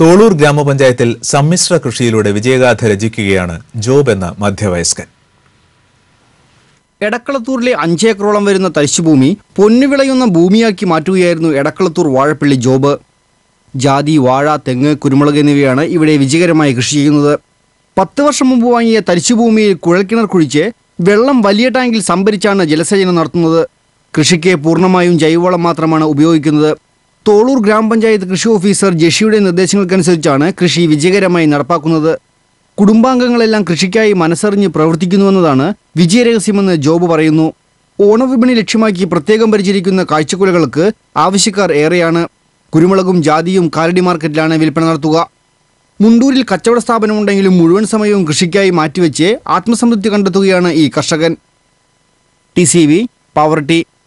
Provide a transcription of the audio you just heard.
തോളൂർ ഗ്രാമപഞ്ചായത്തിൽ സമ്മിശ്ര കൃഷിയിലൂടെ വിജയഗാഥ രചിക്കുകയാണ് ജോബ് എന്ന മധ്യവയസ്കൻ. എടക്കളത്തൂരിലെ 5 ഏക്കറോളം വരുന്ന തരിശുഭൂമി പൊന്നുവിളയുന്ന ഭൂമിയാക്കി മാറ്റുകയായിരുന്നു എടക്കളത്തൂർ വാഴപ്പള്ളി ജോബ്. ജാതി, വാഴ, തെങ്ങ്, കുരുമുളക് എന്നിവയാണ് ഇവിടെ വിജയകരമായി കൃഷി ചെയ്യുന്നത്. 10 വർഷം മുമ്പ് വാങ്ങിയ തരിശുഭൂമിയിൽ കുഴൽക്കിണർ കുഴിച്ച് വെള്ളം വലിയ ടാങ്കിൽ സംഭരിച്ചാണ് ജലസേചനം നടത്തുന്നത്. കൃഷിക്ക് പൂർണ്ണമായും ജൈവവളം മാത്രമാണ് ഉപയോഗിക്കുന്നത്. തോളൂർ ഗ്രാമപഞ്ചായത്ത് കൃഷി ഓഫീസർ ജെഷിയുടെ നിർദ്ദേശങ്ങൾക്കനുസരിച്ചാണ് കൃഷി വിജയകരമായി നടപ്പാക്കുന്നത്. കുടുംബാംഗങ്ങളെല്ലാം കൃഷിക്കായി മനസ്സറിഞ്ഞ് പ്രവർത്തിക്കുന്നുവെന്നതാണ് വിജയരഹസ്യമെന്ന് ജോബ് പറയുന്നു. ഓണവിപണി ലക്ഷ്യമാക്കി പ്രത്യേകം പരിചരിക്കുന്ന കാഴ്ചക്കുലകൾക്ക് ആവശ്യക്കാർ ഏറെയാണ്. കുരുമുളകും ജാതിയും കാലടി മാർക്കറ്റിലാണ് വിൽപ്പന നടത്തുക. മുണ്ടൂരിൽ കച്ചവട സ്ഥാപനമുണ്ടെങ്കിലും മുഴുവൻ സമയവും കൃഷിക്കായി മാറ്റിവെച്ച് ആത്മസംതൃപ്തി കണ്ടെത്തുകയാണ് ഈ കർഷകൻ. TCV പാവർട്ടി.